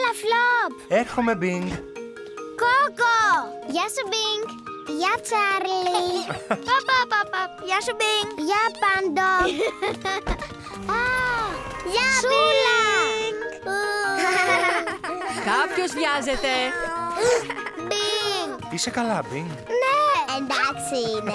Έλα, Φλοπ! Έρχομαι, Μπινγκ. Κόκο! Γεια σου, Μπινγκ! Γεια, Τσάρλι! Γεια σου, Μπινγκ! Γεια, Πάντο! Γεια, Σούλα! Κάποιος βιάζεται. Μπινγκ! Είσαι καλά, Μπινγκ? Ναι! Εντάξει είναι.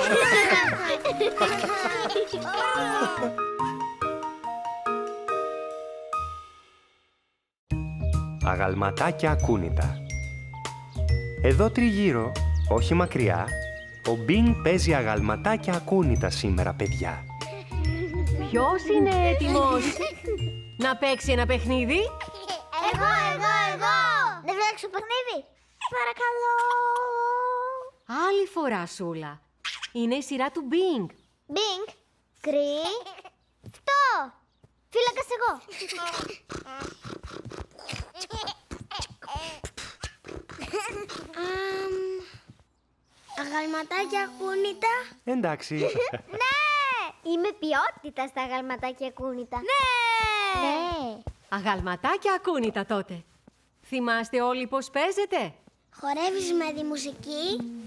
Αγαλματάκια ακούνητα. Εδώ τριγύρω, όχι μακριά, ο Μπινγκ παίζει αγαλματάκια ακούνητα σήμερα, παιδιά. Ποιος είναι έτοιμος να παίξει ένα παιχνίδι? Εγώ! Δεν βλέπεις το παιχνίδι? Παρακαλώ! Άλλη φορά, Σούλα. Είναι η σειρά του Μπινγκ. Μπινγκ, φτώ! Φύλακας εγώ! Αγαλματάκια ακούνητα. Εντάξει. Ναι! Είμαι ποιότητα στα αγαλματάκια ακούνητα. Ναι! Αγαλματάκια ακούνητα τότε. Θυμάστε όλοι πώς παίζετε? Χορεύεις με τη μουσική.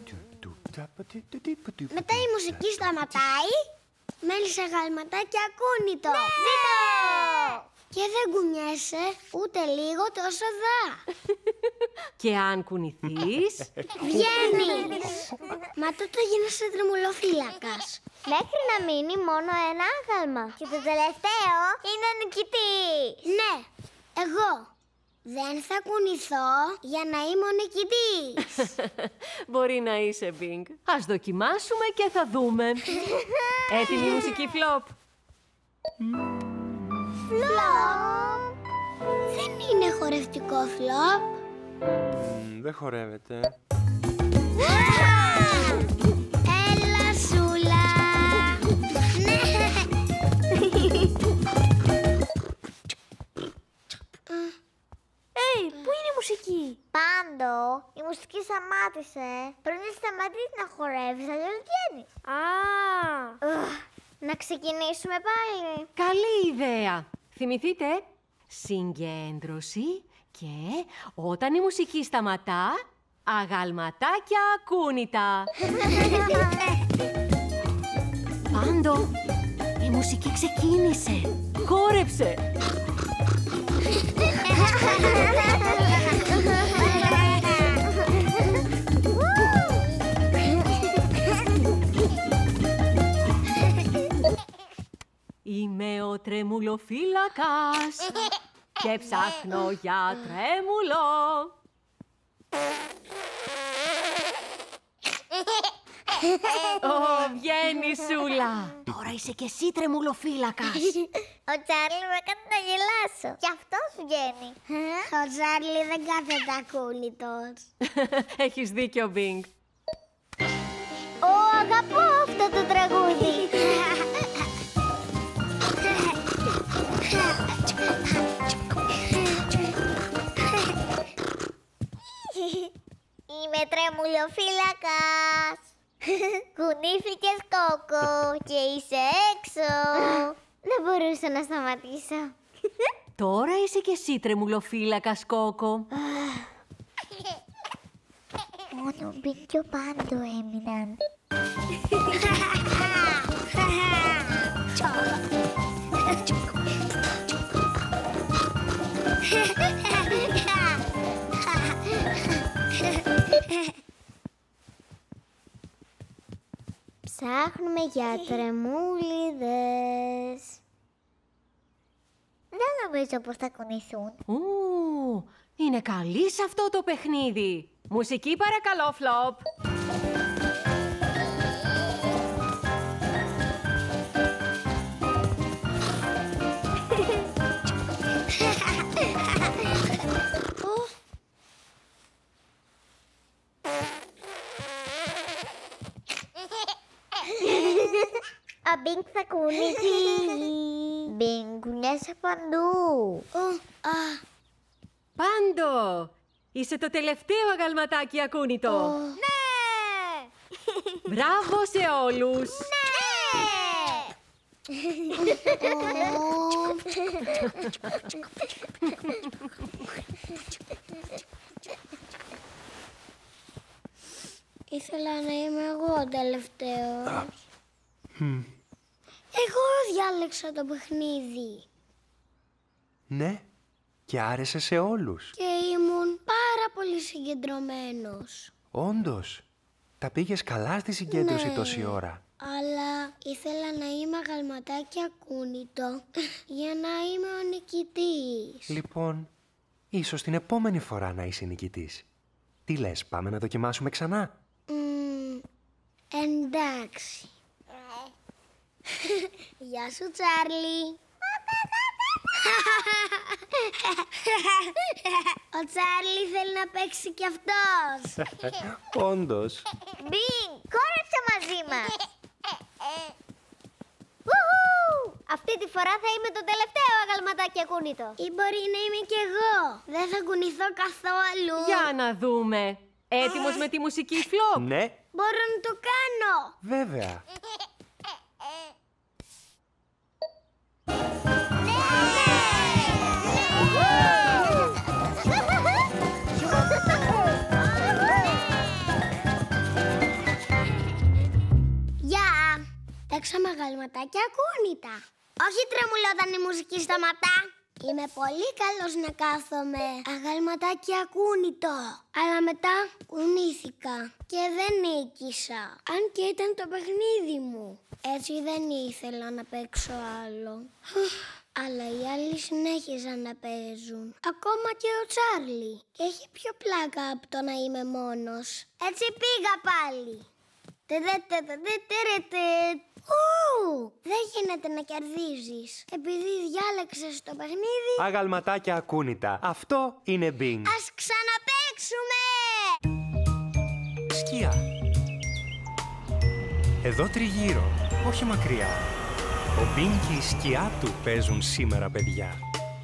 Μετά η μουσική σταματάει. Μένεις αγαλματάκια ακούνητο. Ναι! Και δεν κουνιέσαι ούτε λίγο τόσο δα. Και αν κουνηθείς... Βγαίνεις! Μα τότε γίνεσαι τρεμουλοφύλακας. Μέχρι να μείνει μόνο ένα άγαλμα. Και το τελευταίο είναι νικητής. Ναι, εγώ. Δεν θα κουνηθώ για να είμαι ο νικητής. Μπορεί να είσαι, Μπινγκ. Ας δοκιμάσουμε και θα δούμε. Έτοιμη η μουσική, Φλοπ? Φλοπ! Δεν είναι χορευτικό, Φλοπ. Δεν χορεύεται. Έλα, Σούλα! Ναι! Πού είναι η μουσική? Πάντο, η μουσική σταμάτησε. Πρέπει να σταματήσει να χορεύεις, αλλιώς βγαίνεις. Να ξεκινήσουμε πάλι. Καλή ιδέα. Θυμηθείτε, συγκέντρωση και όταν η μουσική σταματά, αγαλματάκια ακούνητα. Πάντο, η μουσική ξεκίνησε. Χόρεψε. Είμαι ο τρεμουλοφύλακας και ψάχνω για τρέμουλο. Βγαίνει, Σούλα. Τώρα είσαι και εσύ τρεμουλοφύλακας. Ο Τσάρλι με έκανε να γελάσω. Κι αυτός βγαίνει. Ο Τσάρλι δεν κάθεται ακούνητος. Έχεις δίκιο, Μπινγκ. Αγαπώ αυτό το τραγούδι. Είμαι τρεμουλοφύλακας. Κουνήθηκες, Κόκο, και είσαι έξω. Δεν μπορούσα να σταματήσω. Τώρα είσαι και εσύ τρεμουλοφύλακας, Κόκο. Μόνο ο Μπινγκ και ο Πάντο έμειναν. Ψάχνουμε για τρεμούλιδες. Δεν νομίζω πως θα κουνηθούν. Είναι καλή σε αυτό το παιχνίδι. Μουσική παρακαλώ, Φλοπ. Ο Μπινγκ θα κουνηθεί. Μπινγκ, κουνιέσαι παντού. Πάντο, είσαι το τελευταίο αγαλματάκι ακούνητο. Ναι! Μπράβο σε όλους. Ναι! ήθελα να είμαι εγώ τελευταίος. Εγώ διάλεξα το παιχνίδι. Ναι, και άρεσε σε όλους. Και ήμουν πάρα πολύ συγκεντρωμένος. Όντως, τα πήγες καλά στη συγκέντρωση τόση ώρα. Αλλά ήθελα να είμαι αγαλματάκι ακούνητο για να είμαι ο νικητής. Λοιπόν, ίσως την επόμενη φορά να είσαι νικητής. Τι λες, πάμε να δοκιμάσουμε ξανά? Εντάξει. Γεια σου, Τσάρλι. Ο Τσάρλι θέλει να παίξει κι αυτός. Όντως. Μπιν, κόρεψε μαζί μας. Αυτή τη φορά θα είμαι το τελευταίο αγαλματάκι ακούνητο. Ή μπορεί να είμαι κι εγώ. Δεν θα κουνηθώ καθόλου. Για να δούμε. Έτοιμος με τη μουσική Φλοπ? Ναι, Μπορώ να το κάνω. βέβαια. Γεια! Παίξαμε αγαλματάκια ακούνητα. Όχι τρεμουλό όταν η μουσική σταματά. Είμαι πολύ καλός να κάθομαι αγαλματάκι ακούνητο. Αλλά μετά κουνήθηκα και δεν νίκησα. Αν και ήταν το παιχνίδι μου. Έτσι δεν ήθελα να παίξω άλλο. Αλλά οι άλλοι συνέχιζαν να παίζουν. Ακόμα και ο Τσάρλι. Και έχει πιο πλάκα από το να είμαι μόνος. Έτσι πήγα πάλι. Δεν γίνεται να κερδίζεις επειδή διάλεξες το παιχνίδι. Αγαλματάκια ακούνητα. Αυτό είναι Bing. Ας ξαναπαίξουμε! Σκία. Εδώ τριγύρω, όχι μακριά. Ο Bing και η σκιά του παίζουν σήμερα, παιδιά.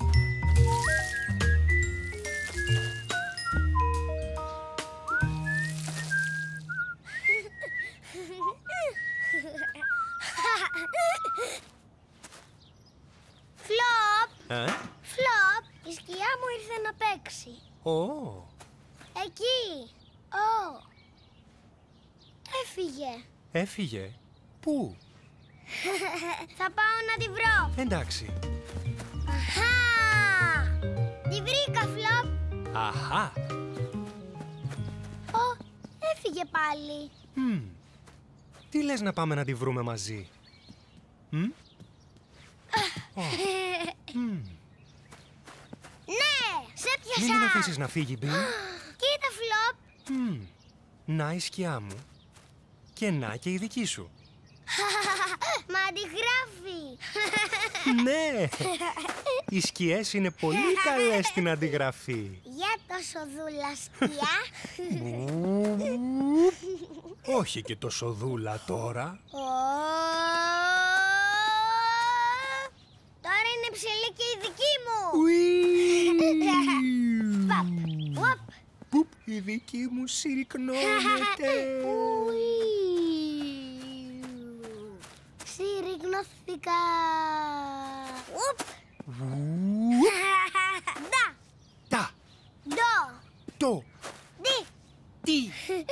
Φλοπ, η σκιά μου ήρθε να παίξει. Εκεί. Έφυγε. Έφυγε. Πού? Θα πάω να τη βρω. Εντάξει. Αχα! Τη βρήκα, Φλοπ. Αχα. Έφυγε πάλι. Τι λες να πάμε να τη βρούμε μαζί? Ναι, σε πιάσα. Μην την αφήσεις να φύγει, Bing. Κοίτα, Φλοπ. Να η σκιά μου. Και να και η δική σου. Μα αντιγράφει. Ναι! Οι σκιές είναι πολύ καλές στην αντιγραφή. Για το σοδούλα σκιά. Όχι και το σοδούλα τώρα. Τώρα είναι ψηλή και η δική μου. Πουπ, η δική μου συρρυκνώνεται. Συρρυκνώθηκα. Τα. Το. Τι.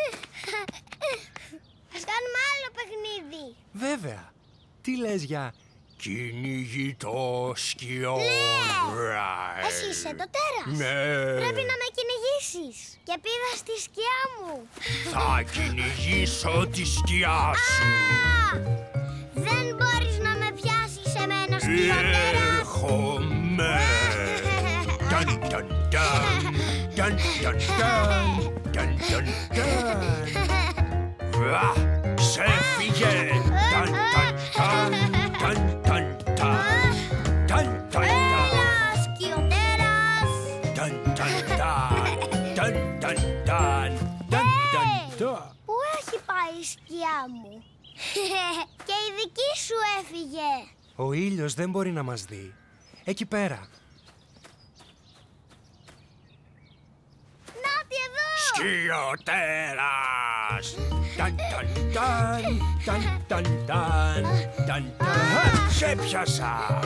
Ας κάνουμε άλλο παιχνίδι. Βέβαια. Τι λες για κυνηγητό σκιό? Εσύ είσαι το τέρας. Ναι. Πρέπει να με κυνηγήσεις. Και πήγα στη σκιά μου. Θα κυνηγήσω τη σκιά σου. Δεν μπορείς να με πιάσεις εμένα, σκιωτέρας. Έρχομαι. Ταν, ταν, ταν. Ταν, ταν, ταν. Ταν, ταν, ταν. Ξέφυγε. Ταν, ταν, ταν. Ταν, ταν, ταν. Ταν, ταν, Έλα, σκιωτέρας. ταν, ταν, ταν. Ταν, ταν, ταν. Ταν, ταν, ταν. Πού έχει πάει η σκιά μου? Και η δική σου έφυγε. Ο ήλιος δεν μπορεί να μας δει. Εκεί πέρα. Νάτι εδώ. Σκιωτέρας! Ταν, ταν, ταν, ταν, ταν, ταν, ταν, ταν. Σε πιάσα!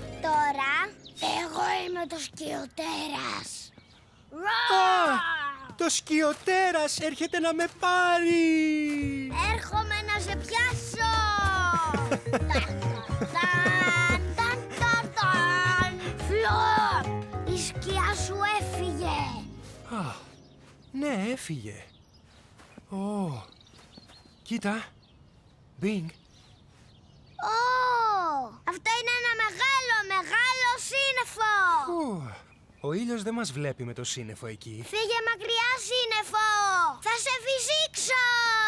Τώρα, εγώ είμαι το σκιωτέρας. Το σκιοτέρας έρχεται να με πάρει! Έρχομαι να σε πιάσω! Φλοπ! Η σκιά σου έφυγε! Α, ναι, έφυγε. Ω, κοίτα. Μπινγκ. Αυτό είναι ένα μεγάλο σύννεφο! Ο ήλιος δεν μας βλέπει με το σύννεφο εκεί. Φύγε μακριά, σύννεφο! Θα σε φυσήξω!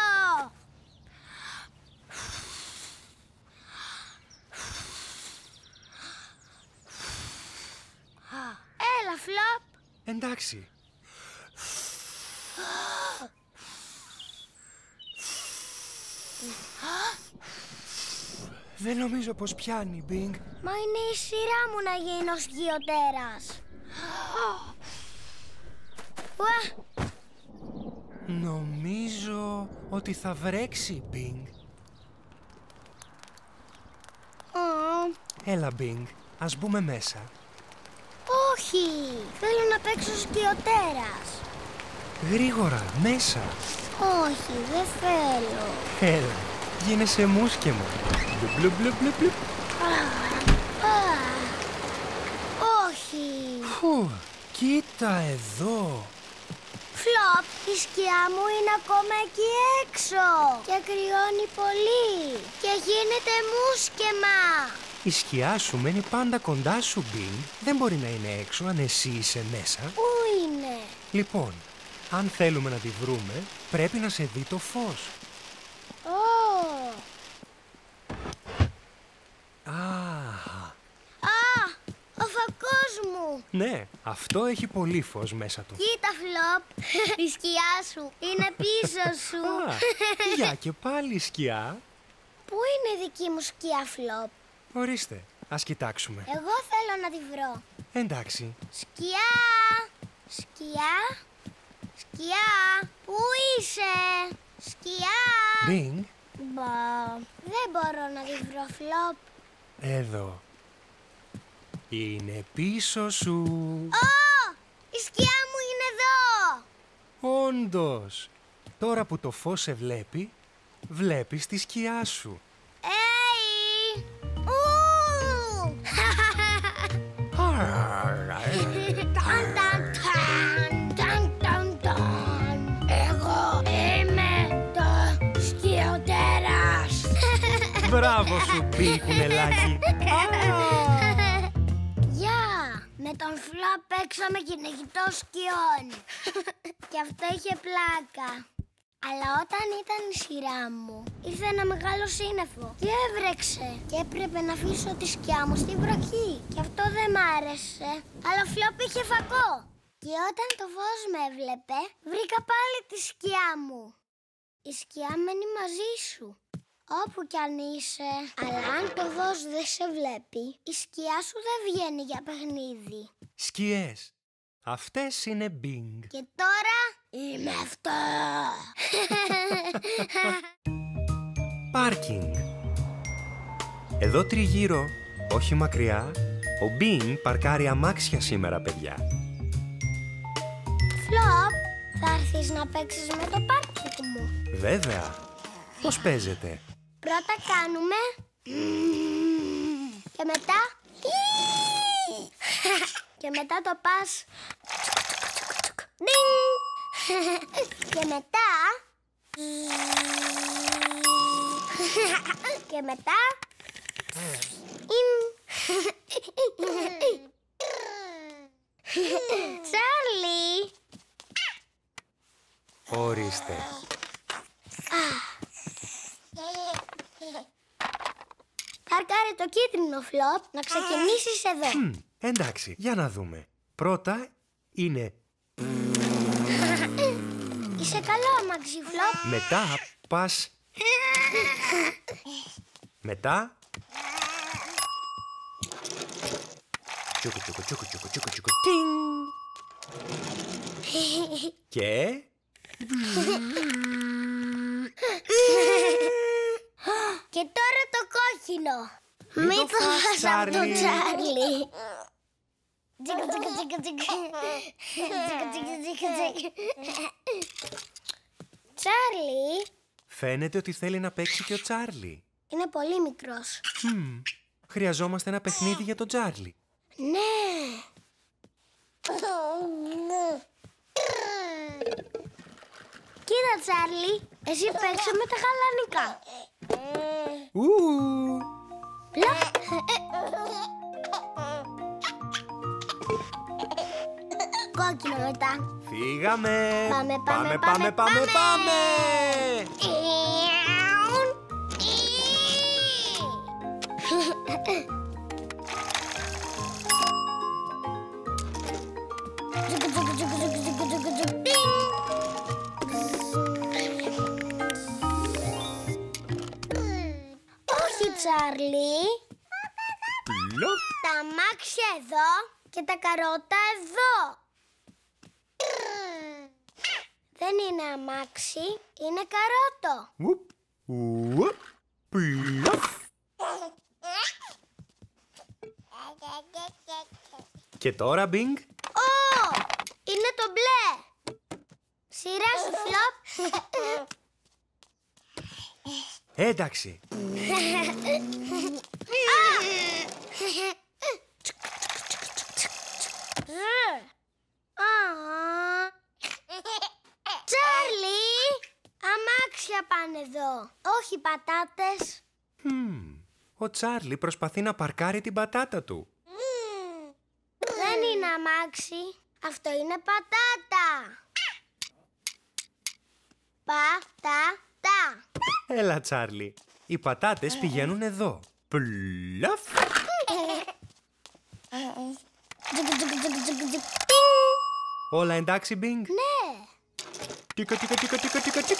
Έλα, Φλοπ! Εντάξει. Δεν νομίζω πως πιάνει, Μπινγκ. Μα είναι η σειρά μου να γίνω σκιοτέρας. Νομίζω ότι θα βρέξει, Μπινγκ. Έλα, Μπινγκ, ας μπούμε μέσα. Όχι, θέλω να παίξω σκιοτέρας. Γρήγορα, μέσα. Όχι, δεν θέλω. Έλα, γίνεσαι μουσκεμα. Μπλου, μπλου, μπλου, μπλου. Όχι. Κοίτα εδώ. Φλοπ, η σκιά μου είναι ακόμα εκεί έξω και κρυώνει πολύ και γίνεται μουσκεμα. Η σκιά σου μένει πάντα κοντά σου, Μπινγκ. Δεν μπορεί να είναι έξω αν εσύ είσαι μέσα. Πού είναι? Λοιπόν, αν θέλουμε να τη βρούμε, πρέπει να σε δει το φως. Ο φακός μου! Ναι, αυτό έχει πολύ φως μέσα του. Κοίτα, Φλοπ, η σκιά σου είναι πίσω σου. Για και πάλι σκιά. Πού είναι η δική μου σκιά, Φλοπ? Ορίστε, ας κοιτάξουμε. Εγώ θέλω να τη βρω. Εντάξει. Σκιά! Σκιά! Σκιά! Πού είσαι? Σκιά! Μπινγκ. Δεν μπορώ να τη βρω, Φλοπ. Εδώ. Είναι πίσω σου. Η σκιά μου είναι εδώ! Όντως. Τώρα που το φως σε βλέπει, βλέπεις τη σκιά σου. Εγώ είμαι το σκιοτέρας. Μπράβο σου, Μπι, κουνελάκι. Γεια! Με τον Φλοπ παίξαμε κυνηγητό σκιών. Και αυτό είχε πλάκα. Αλλά όταν ήταν η σειρά μου, ήρθε ένα μεγάλο σύννεφο και έβρεξε. Και έπρεπε να αφήσω τη σκιά μου στη βροχή. Και αυτό δεν μ' άρεσε. Αλλά ο Φλοπ είχε φακό. Και όταν το φως με έβλεπε, βρήκα πάλι τη σκιά μου. Η σκιά μένει μαζί σου, όπου κι αν είσαι. Αλλά αν το φως δεν σε βλέπει, η σκιά σου δεν βγαίνει για παιχνίδι. Σκιές. Αυτές είναι Μπινγκ. Και τώρα είμαι αυτό. Πάρκινγκ. Εδώ τριγύρω, όχι μακριά, ο Μπινγκ παρκάρει αμάξια σήμερα, παιδιά. Φλοπ, θα έρθεις να παίξεις με το πάρκινγκ μου? Βέβαια. Πώς παίζετε? Πρώτα κάνουμε και μετά και μετά το πας και μετά και μετά Τσάρλι. Ορίστε. Παρκάρε το κίτρινο, Φλοπ, να ξεκινήσεις εδώ. Εντάξει, για να δούμε. Πρώτα είναι... Είσαι καλό αμάξι, Φλοπ. Μετά πας... Μετά... Τσούκου, τσούκου, τσούκου, τσούκου, τσούκου, τσούκου, τινγκ. Και... Και τώρα το κόκκινο. Μην το φας από το Τσάρλι. Τζικα, τζικα, τζικα, τζικα. Τζικα, τζικα, τζικα, τζικα. Τσάρλι. Φαίνεται ότι θέλει να παίξει και ο Τσάρλι. Είναι πολύ μικρός. Χρειαζόμαστε ένα παιχνίδι για τον Τσάρλι. Ναι. Κοίτα, Τσάρλι, εσύ παίξε με τα γαλανικά. Κόκκινο μετά. Φύγαμε! Πάμε. Όχι, Τσάρλι. Πλοπ. Τα αμάξια εδώ και τα καρότα εδώ. Δεν είναι αμάξι, είναι καρότο. Ουπ, ουπ, πλοπ. Και τώρα, Μπινγκ. Ω, είναι το μπλε. Σειρά σου, Φλοπ. Εντάξει. Τσάρλι, αμάξια πάνε εδώ, όχι πατάτες. Ο Τσάρλι προσπαθεί να παρκάρει την πατάτα του. Δεν είναι αμάξι, αυτό είναι πατάτα. Πατάτα. Έλα, Τσάρλι. Οι πατάτες πηγαίνουν εδώ. Πλαφ. Όλα εντάξει, Μπινγκ? Ναι. Τίκα, τίκα, τίκα, τίκα, τίκα, τίκα.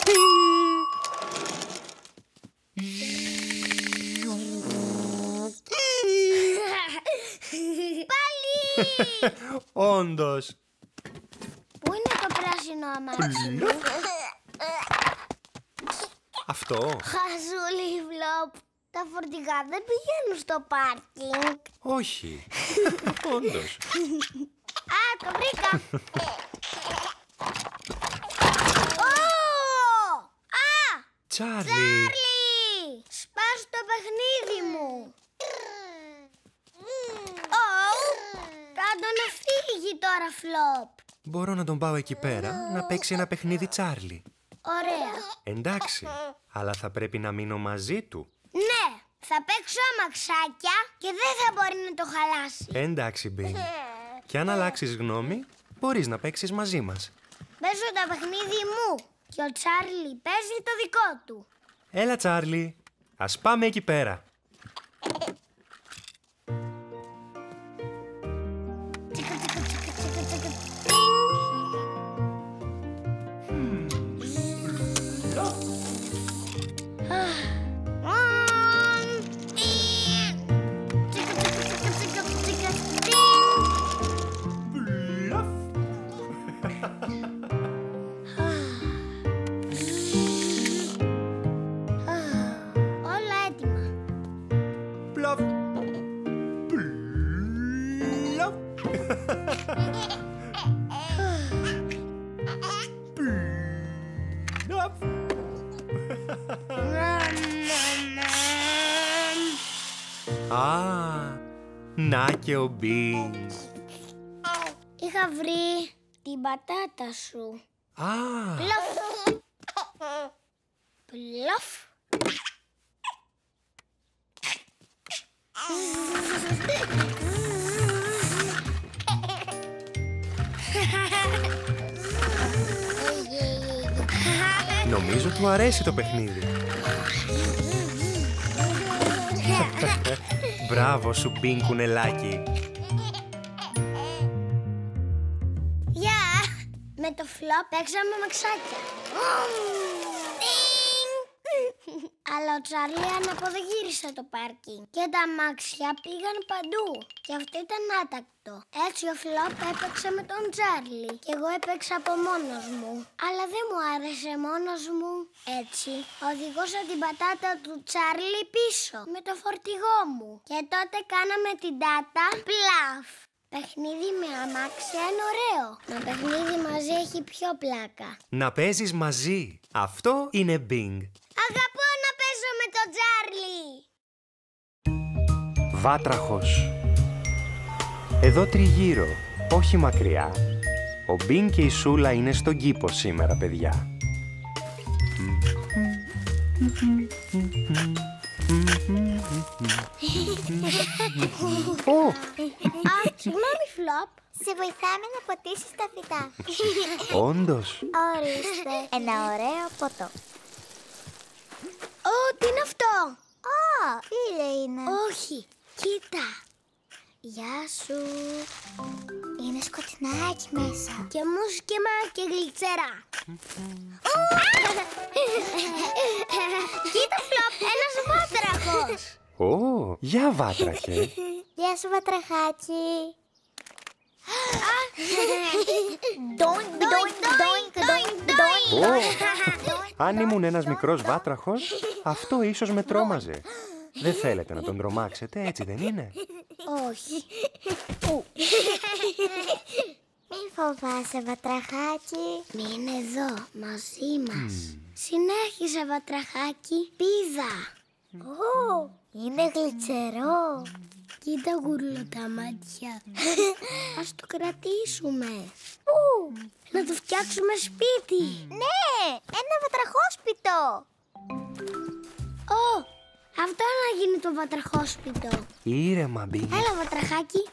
Πάλι. Όντως. Πού είναι το πράσινο αμάξι μου? Αυτό. Χαζούλη, Φλοπ. Τα φορτηγά δεν πηγαίνουν στο πάρκινγκ. Όχι. Όντως. Α, το βρήκα. Ω! Α! Τσάρλι. Τσάρλι! Σπάς το παιχνίδι μου. Κάντο να φύγει τώρα, Φλοπ. Μπορώ να τον πάω εκεί πέρα να παίξει ένα παιχνίδι Τσάρλι. Ωραία. Εντάξει, αλλά θα πρέπει να μείνω μαζί του. Ναι, θα παίξω αμαξάκια και δεν θα μπορεί να το χαλάσει. Εντάξει, Μπινγκ. Και αν αλλάξεις γνώμη, μπορείς να παίξεις μαζί μας. Παίζω το παιχνίδι μου και ο Τσάρλι παίζει το δικό του. Έλα, Τσάρλι. Ας πάμε εκεί πέρα. Τσικα, τσικα, τσικα, τσικα, τσικα. Όλα έτοιμα. Πλαφ. Πλαφ. Πλαφ. Α, να και ο Μπινγκ. Είχα βρει την πατάτα σου. Α, Πλοφ. Πλοφ. νομίζω του αρέσει το παιχνίδι. Μπράβο σου, Μπινγκ κουνελάκι. Γεια! Με το Φλοπ παίξαμε μαξάκια. Αλλά ο Τσάρλι αναποδογύρισε το πάρκινγκ και τα αμάξια πήγαν παντού. Και αυτό ήταν άτακτο. Έτσι ο Φλοπ έπαιξε με τον Τσάρλι και εγώ έπαιξα από μόνος μου. Αλλά δεν μου άρεσε μόνος μου. Έτσι οδηγούσα την πατάτα του Τσάρλι πίσω με το φορτηγό μου. Και τότε κάναμε την τάτα πλαφ. Παιχνίδι με αμάξια είναι ωραίο. Μα παιχνίδι μαζί έχει πιο πλάκα. Να παίζεις μαζί. Αυτό είναι Bing. Αγαπώ να παίζω με τον Τζάρλι. Βάτραχος. Εδώ τριγύρω, όχι μακριά, ο Bing και η Σούλα είναι στον κήπο σήμερα, παιδιά. Συγγνώμη, Φλοπ. Σε βοηθάμε να ποτίσεις τα φυτά. Όντως. Ορίστε, ένα ωραίο ποτό. Τι είναι αυτό? Ήλιο είναι. Όχι, κοίτα. Γεια σου. Είναι σκοτεινάκι μέσα. Και μουσκεμα και γλυτσέρα. Κοίτα, Φλοπ, ένας βάτραχος. Γεια, βάτραχε. Γεια σου, βατραχάκι. Ντόινκ, ντόινκ, ντόινκ, ντόινκ. Αν ήμουν ένας μικρός βάτραχος, αυτό ίσως με τρόμαζε. Δεν θέλετε να τον τρομάξετε, έτσι δεν είναι? Όχι. Μην φοβάσαι, βατραχάκι. Μείνε εδώ, μαζί μας. Συνέχισε, βατραχάκι. Πίδα. Είναι γλιτσερό. Κοίτα, γουρλό τα μάτια. Ας το κρατήσουμε. Να το φτιάξουμε σπίτι. Ναι, ένα βατραχόσπιτο. Αυτό να γίνει το βατραχόσπιτο. Ήρεμα, Bing. Έλα, βατραχάκι.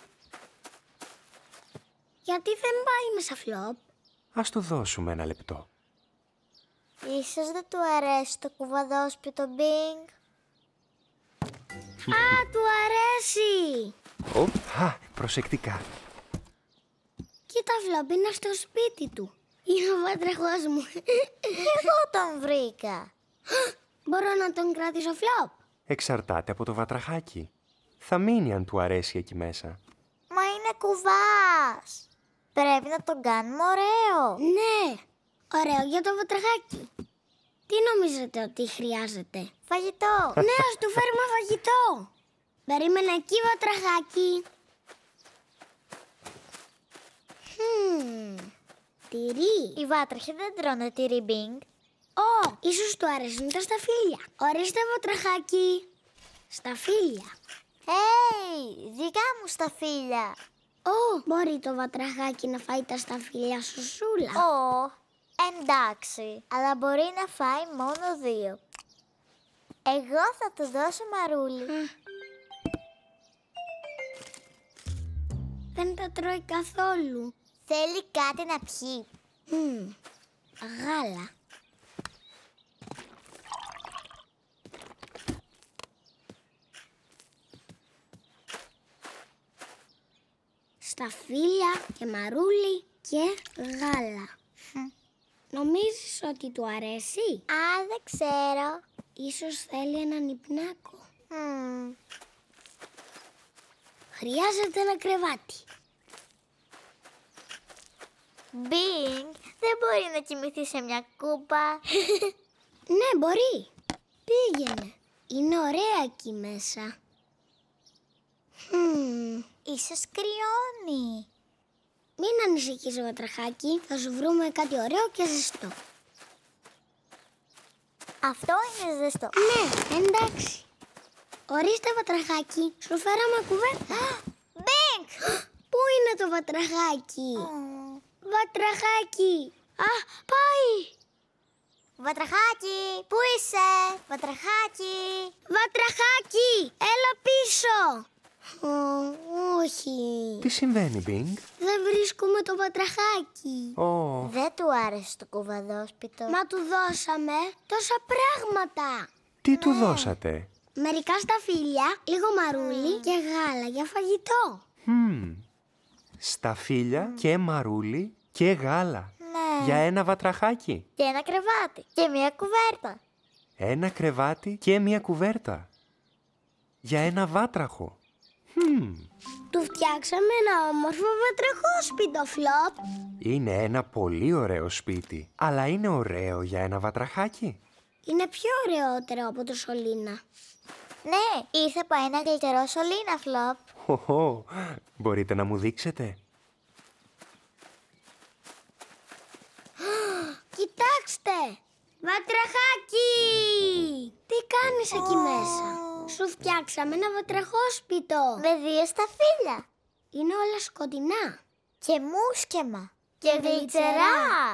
Γιατί δεν πάει μέσα, Φλοπ? Ας του δώσουμε ένα λεπτό. Ίσως δεν του αρέσει το κουβαδόσπιτο, Bing. Του αρέσει. Προσεκτικά. Κοίτα, Φλοπ, είναι στο σπίτι του. Είναι ο βατραχός μου. Εγώ τον βρήκα. Μπορώ να τον κρατήσω, Φλοπ? Εξαρτάται από το βατραχάκι. Θα μείνει αν του αρέσει εκεί μέσα. Μα είναι κουβάς. Πρέπει να τον κάνουμε ωραίο. Ναι, ωραίο για το βατραχάκι. Τι νομίζετε ότι χρειάζεται? Φαγητό. Ναι, ας του φέρουμε φαγητό. Περίμενε εκεί, βατραχάκι. Τυρί. Οι βάτραχοι δεν τρώνε τυρί, Bing. Ίσως του αρέσουν τα σταφύλια. Ορίστε, βατραχάκι. Σταφύλια. Δικά μου σταφύλια. Μπορεί το βατραχάκι να φάει τα σταφύλια σου, Σούλα? Εντάξει, αλλά μπορεί να φάει μόνο 2. Εγώ θα του δώσω μαρούλι. Δεν τα τρώει καθόλου. Θέλει κάτι να πιει. Γάλα. Σταφύλια και μαρούλι και γάλα. Νομίζεις ότι του αρέσει? Δεν ξέρω. Ίσως θέλει έναν υπνάκο. Χρειάζεται ένα κρεβάτι. Bing, δεν μπορεί να κοιμηθεί σε μια κούπα. Ναι, μπορεί. Πήγαινε. Είναι ωραία εκεί μέσα. Ίσως κρυώνει. Μην ανησυχείς, βατραχάκι. Θα σου βρούμε κάτι ωραίο και ζεστό. Αυτό είναι ζεστό. Ναι, εντάξει. Ορίστε, βατραχάκι. Σου φέραμε κουβέρτα. Μπινγκ! Πού είναι το βατραχάκι? Βατραχάκι. Πάει. Βατραχάκι, πού είσαι? Βατραχάκι. Βατραχάκι, έλα πίσω. Όχι. Τι συμβαίνει, Bing? Δεν βρίσκουμε το βατραχάκι. Δεν του άρεσε το κουβαδόσπιτο. Μα του δώσαμε τόσα πράγματα. Τι του δώσατε? Μερικά σταφύλια, λίγο μαρούλι και γάλα για φαγητό. Σταφύλια και μαρούλι και γάλα. Ναι. Για ένα βατραχάκι. Και ένα κρεβάτι και μια κουβέρτα. Ένα κρεβάτι και μια κουβέρτα. Για ένα βάτραχο. Του φτιάξαμε ένα όμορφο βατραχόσπιτο, Φλοπ. Είναι ένα πολύ ωραίο σπίτι. Αλλά είναι ωραίο για ένα βατραχάκι? Είναι πιο ωραιότερο από το σωλήνα. Ναι, ήρθε από ένα γλυκερό σωλήνα, Φλοπ. Οχο, μπορείτε να μου δείξετε? Κοιτάξτε! Βατραχάκι! Τι κάνεις εκεί μέσα? Σου φτιάξαμε ένα βατραχόσπιτο. Με 2 σταφύλια. Είναι όλα σκοτεινά. Και μουσκεμα. Και γλυτσερά.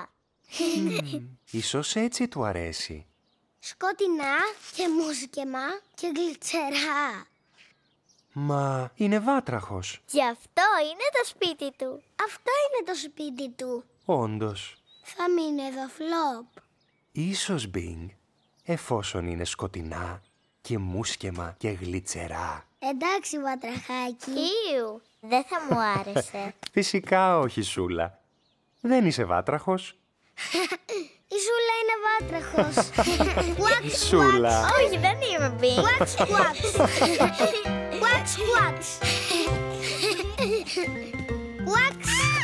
Ίσως έτσι του αρέσει. Σκοτεινά και μουσκεμα και γλυτσερά. Μα είναι βάτραχος. Και αυτό είναι το σπίτι του. Αυτό είναι το σπίτι του. Όντως. Θα μείνει εδώ, Φλοπ. Ίσως, Μπινγκ, εφόσον είναι σκοτεινά και μουσκεμα και γλυτσερά. Εντάξει, βατραχάκι. Ήου, δεν θα μου άρεσε. Φυσικά όχι, Σούλα. Δεν είσαι βάτραχος. Η Σούλα είναι βάτραχος. Σούλα. Όχι, δεν είμαι Μπινγκ. Wax, wax. Wax, wax. Wax.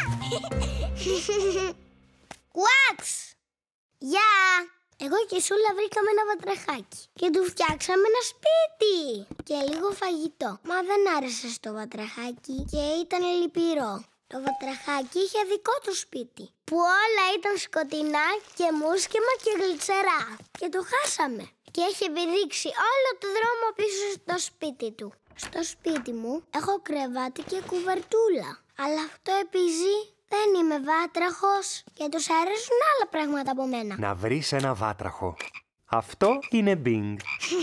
Wax. Γεια. Εγώ και η Σούλα βρήκαμε ένα βατραχάκι και του φτιάξαμε ένα σπίτι και λίγο φαγητό. Μα δεν άρεσε στο βατραχάκι και ήταν λυπηρό. Το βατραχάκι είχε δικό του σπίτι, που όλα ήταν σκοτεινά και μουσκεμα και γλυτσερά. Και το χάσαμε. Και έχει επιδείξει όλο το δρόμο πίσω στο σπίτι του. Στο σπίτι μου έχω κρεβάτι και κουβερτούλα. Αλλά αυτό επειδή δεν είμαι βάτραχος και τους αρέσουν άλλα πράγματα από μένα. Να βρεις ένα βάτραχο. Αυτό είναι Μπινγκ.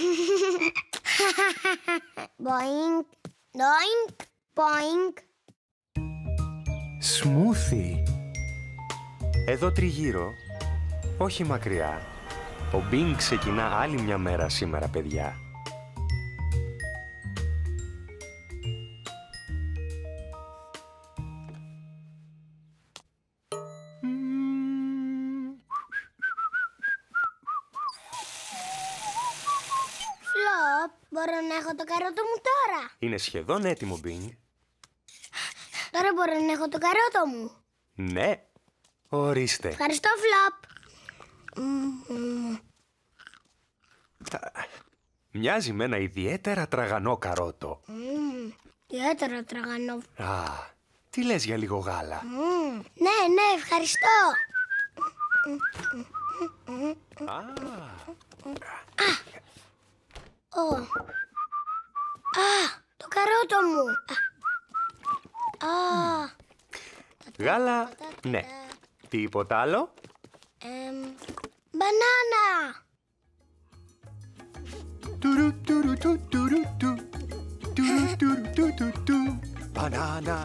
Μποίνγκ, ντόινγκ, μποίνγκ. Σμούθι. Εδώ τριγύρω, όχι μακριά, ο Μπινγκ ξεκινά άλλη μια μέρα σήμερα, παιδιά. Φλοπ, μπορώ να έχω το καρότο μου τώρα? Είναι σχεδόν έτοιμο, Μπινγκ. Τώρα μπορώ να έχω το καρότο μου? Ναι, ορίστε. Ευχαριστώ, Φλοπ. Μοιάζει με ένα ιδιαίτερα τραγανό καρότο. Ιδιαίτερα τραγανό. Α, τι λες για λίγο γάλα? Ναι, ναι, ευχαριστώ. Το καρότο μου. Γάλα, ναι. Τίποτα άλλο? Μπανάνα. Τουρου, τουρου, του, τουρου, του. Τουρου, τουρου, του, του, του. Μπανάνα.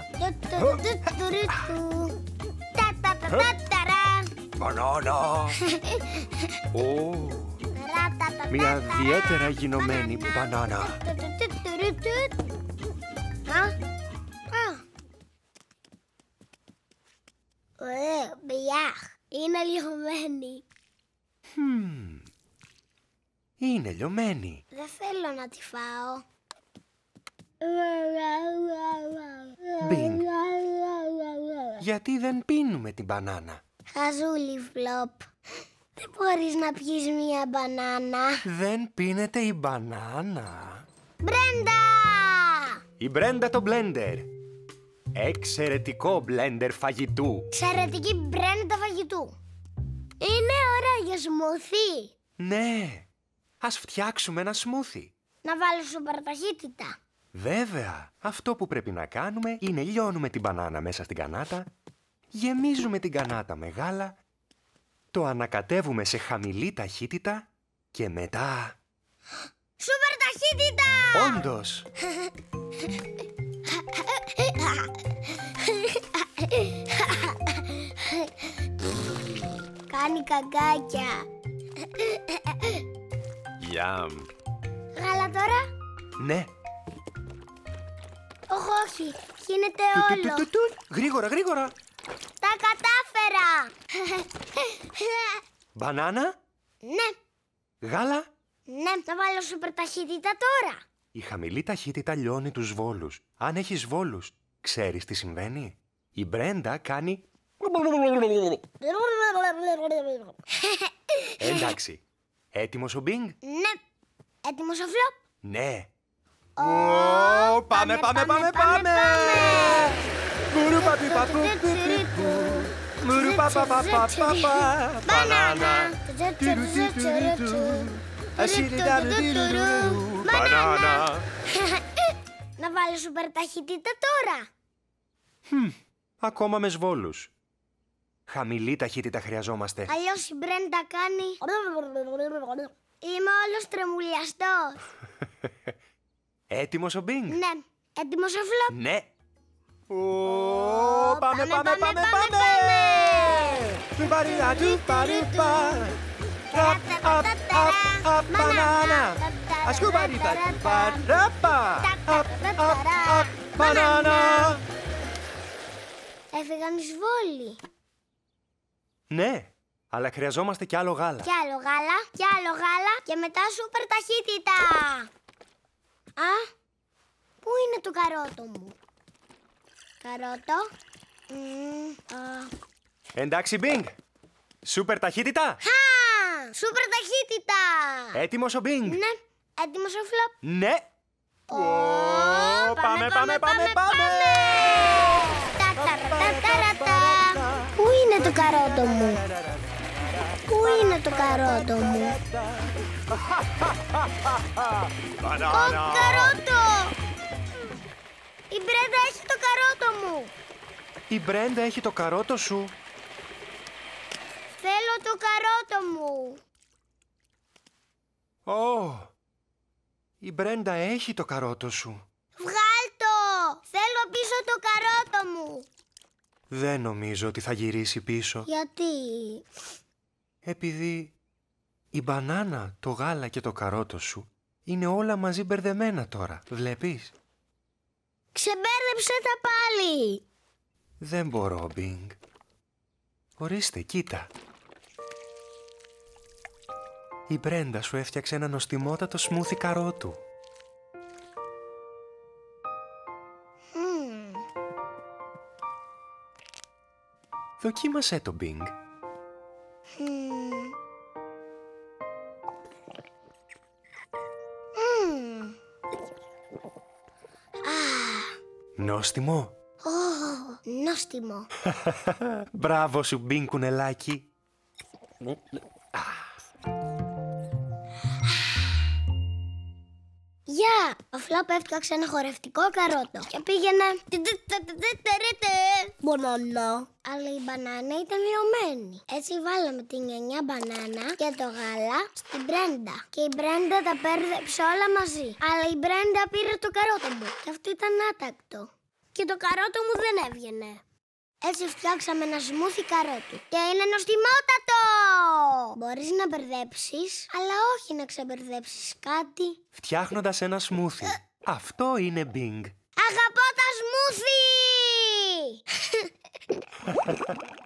Μπανάνα. Ω, μια ιδιαίτερα γινωμένη μπανάνα. Είναι λιωμένη. Είναι λιωμένη. Δεν θέλω να τη φάω. Μπινγκ, γιατί δεν πίνουμε την μπανάνα? Χαζούλη, Φλοπ. Δεν μπορείς να πιεις μία μπανάνα. Δεν πίνεται η μπανάνα. Μπρέντα! Η Μπρέντα το μπλέντερ. Εξαιρετικό μπλέντερ φαγητού. Εξαιρετική μπρέντα φαγητού. Είναι ώρα για σμουθί. Ναι, ας φτιάξουμε ένα σμούθι. Να βάλω σούπερ ταχύτητα. Βέβαια, αυτό που πρέπει να κάνουμε είναι λιώνουμε την μπανάνα μέσα στην κανάτα, γεμίζουμε την κανάτα με γάλα, το ανακατεύουμε σε χαμηλή ταχύτητα και μετά... Σούπερ ταχύτητα! Όντως! Κάνει καγκάκια. Γιαμ! Γάλα τώρα? Ναι! Όχι, γίνεται όλο. Γρήγορα, γρήγορα! Τα κατάφερα! Μπανάνα, Ναι, γάλα. ναι, θα βάλω σούπερ ταχύτητα τώρα. Η χαμηλή ταχύτητα λιώνει τους βόλους. Αν έχεις βόλους, ξέρεις τι συμβαίνει? Η Μπρέντα κάνει... Εντάξει. Έτοιμος ο Μπινγκ? Ναι, έτοιμος ο Φλοπ? Ναι. Πάμε. Μπανάνα. Μπανάνα. Να βάλω σούπερ ταχύτητα τώρα. Ακόμα με σβόλους. Χαμηλή ταχύτητα χρειαζόμαστε. Αλλιώς η Μπρέντα κάνει... Είμαι όλος τρεμουλιαστός. Έτοιμος ο Μπινγκ? Ναι. Έτοιμος ο Φλοπ? Ναι. Πάμε. Μπανάνα. Μπανάνα. Έφυγαν οι σβόλοι. Ναι, αλλά χρειαζόμαστε κι άλλο γάλα. Κι άλλο γάλα και μετά σούπερ ταχύτητα. Α, πού είναι το καρότο μου? Καρότο. Εντάξει, Μπινγκ. Σούπερ ταχύτητα. Σούπερ ταχύτητα. Έτοιμος ο Μπινγκ? Ναι. Έτοιμος ο Φλοπ? Ναι. Πάμε. Πού είναι το καρότο μου? Καρότο! Η Μπρέντα έχει το καρότο μου. Η Μπρέντα έχει το καρότο σου. Θέλω το καρότο μου. Η Μπρέντα έχει το καρότο σου. Βγάλ' το! Θέλω πίσω το καρότο μου. Δεν νομίζω ότι θα γυρίσει πίσω. Γιατί? Επειδή η μπανάνα, το γάλα και το καρότο σου είναι όλα μαζί μπερδεμένα τώρα. Βλέπεις? Ξεμπέρδεψε τα πάλι. Δεν μπορώ, Μπινγκ. Ορίστε, κοίτα. Η Μπρέντα σου έφτιαξε ένα νοστιμότατο σμούθι καρότου. Δοκίμασέ το, Μπινγκ. Νόστιμο. Νόστιμο. Μπράβο σου, Μπινγκ κουνελάκι. Γεια! Ο Φλοπ έφτιαξε ένα χορευτικό καρότο και πήγαινε... Μπανάνα. Αλλά η μπανάνα ήταν λιωμένη. Έτσι βάλαμε την 9 μπανάνα και το γάλα στην Μπρέντα. Και η Μπρέντα τα πέρδεψε όλα μαζί. Αλλά η Μπρέντα πήρε το καρότο μου. Και αυτό ήταν άτακτο. Και το καρότο μου δεν έβγαινε. Έτσι φτιάξαμε ένα σμούθι καρότου. Και είναι νοστιμότατο! Μπορείς να μπερδέψεις, αλλά όχι να ξεμπερδέψεις κάτι. Φτιάχνοντας ένα σμούθι. Αυτό είναι, Μπινγκ. Αγαπώ τα σμούθι!